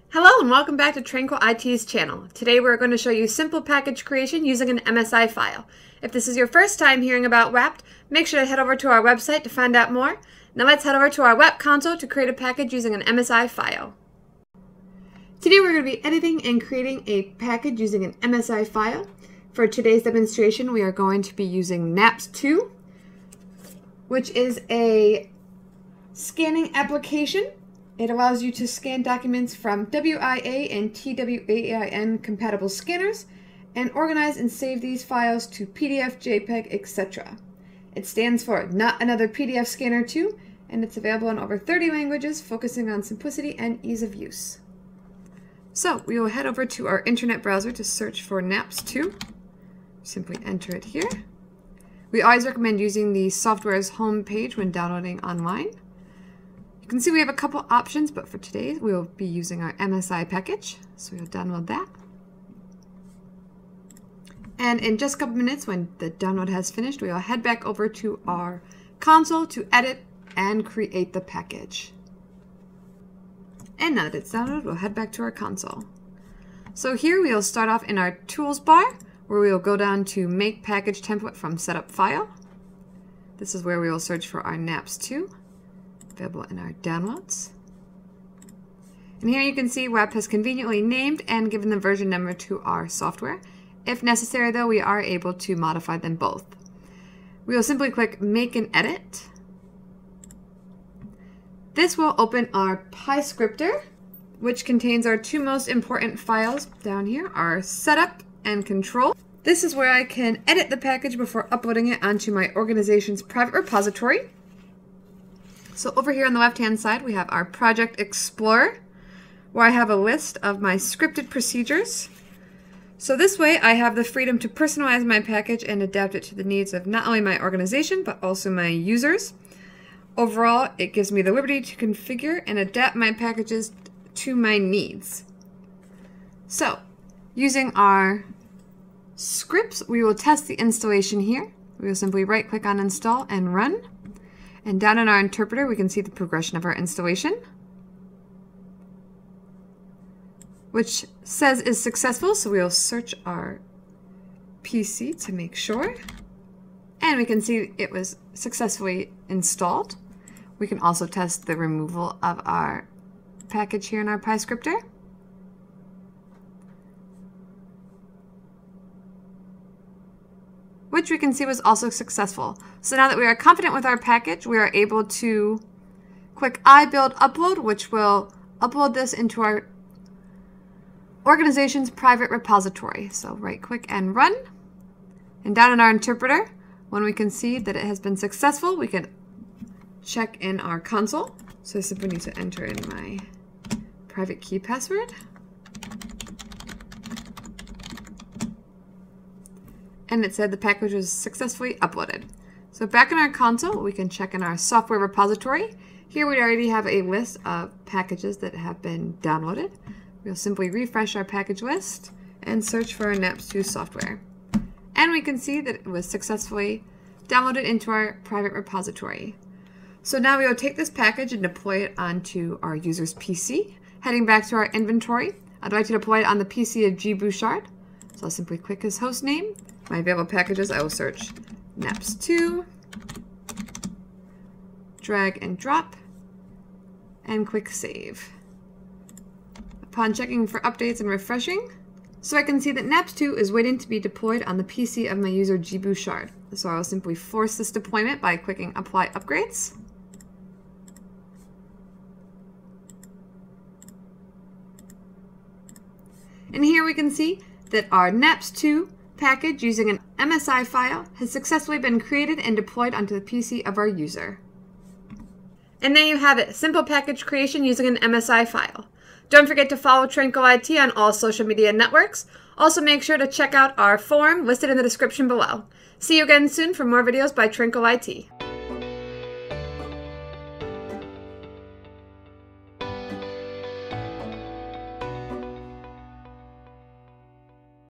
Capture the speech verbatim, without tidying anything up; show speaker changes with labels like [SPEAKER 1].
[SPEAKER 1] Hello and welcome back to Tranquil I T's channel. Today we're going to show you simple package creation using an M S I file. If this is your first time hearing about W A P T, make sure to head over to our website to find out more. Now let's head over to our W A P T console to create a package using an M S I file. Today we're going to be editing and creating a package using an M S I file. For today's demonstration we are going to be using naps two, which is a scanning application. It allows you to scan documents from W I A and T W A I N compatible scanners and organize and save these files to P D F, JPEG, et cetera. It stands for Not Another P D F Scanner two, and it's available in over thirty languages, focusing on simplicity and ease of use. So we will head over to our internet browser to search for naps two. Simply enter it here. We always recommend using the software's home page when downloading online. You can see we have a couple options, but for today we will be using our M S I package, so we'll download that. And in just a couple minutes, when the download has finished, we will head back over to our console to edit and create the package. And now that it's downloaded, we'll head back to our console. So here we will start off in our tools bar, where we will go down to Make Package Template from Setup File. This is where we will search for our naps two. Available in our downloads. And here you can see W A P T has conveniently named and given the version number to our software. If necessary though, we are able to modify them both. We will simply click Make and Edit. This will open our PyScripter, which contains our two most important files down here, our setup and control. This is where I can edit the package before uploading it onto my organization's private repository. So over here on the left-hand side, we have our Project Explorer, where I have a list of my scripted procedures. So this way, I have the freedom to personalize my package and adapt it to the needs of not only my organization, but also my users. Overall, it gives me the liberty to configure and adapt my packages to my needs. So, using our scripts, we will test the installation here. We will simply right-click on Install and Run. And down in our interpreter, we can see the progression of our installation, which says is successful. So we'll search our P C to make sure. And we can see it was successfully installed. We can also test the removal of our package here in our PyScripter. Which we can see was also successful. So now that we are confident with our package, we are able to click I build upload, which will upload this into our organization's private repository. So right click and run. And down in our interpreter, when we can see that it has been successful, we can check in our console. So I simply need to enter in my private key password. And it said the package was successfully uploaded. So back in our console, we can check in our software repository. Here we already have a list of packages that have been downloaded. We'll simply refresh our package list and search for our naps two software. And we can see that it was successfully downloaded into our private repository. So now we will take this package and deploy it onto our user's P C. Heading back to our inventory, I'd like to deploy it on the P C of G. Bouchard. So I'll simply click his host name. My available packages, I will search naps two, drag and drop, and click save. Upon checking for updates and refreshing, so I can see that naps two is waiting to be deployed on the P C of my user G. Bouchard. So I will simply force this deployment by clicking Apply Upgrades. And here we can see that our naps two package using an M S I file has successfully been created and deployed onto the P C of our user. And there you have it, simple package creation using an M S I file. Don't forget to follow Tranquil I T on all social media networks. Also make sure to check out our forum listed in the description below. See you again soon for more videos by Tranquil I T.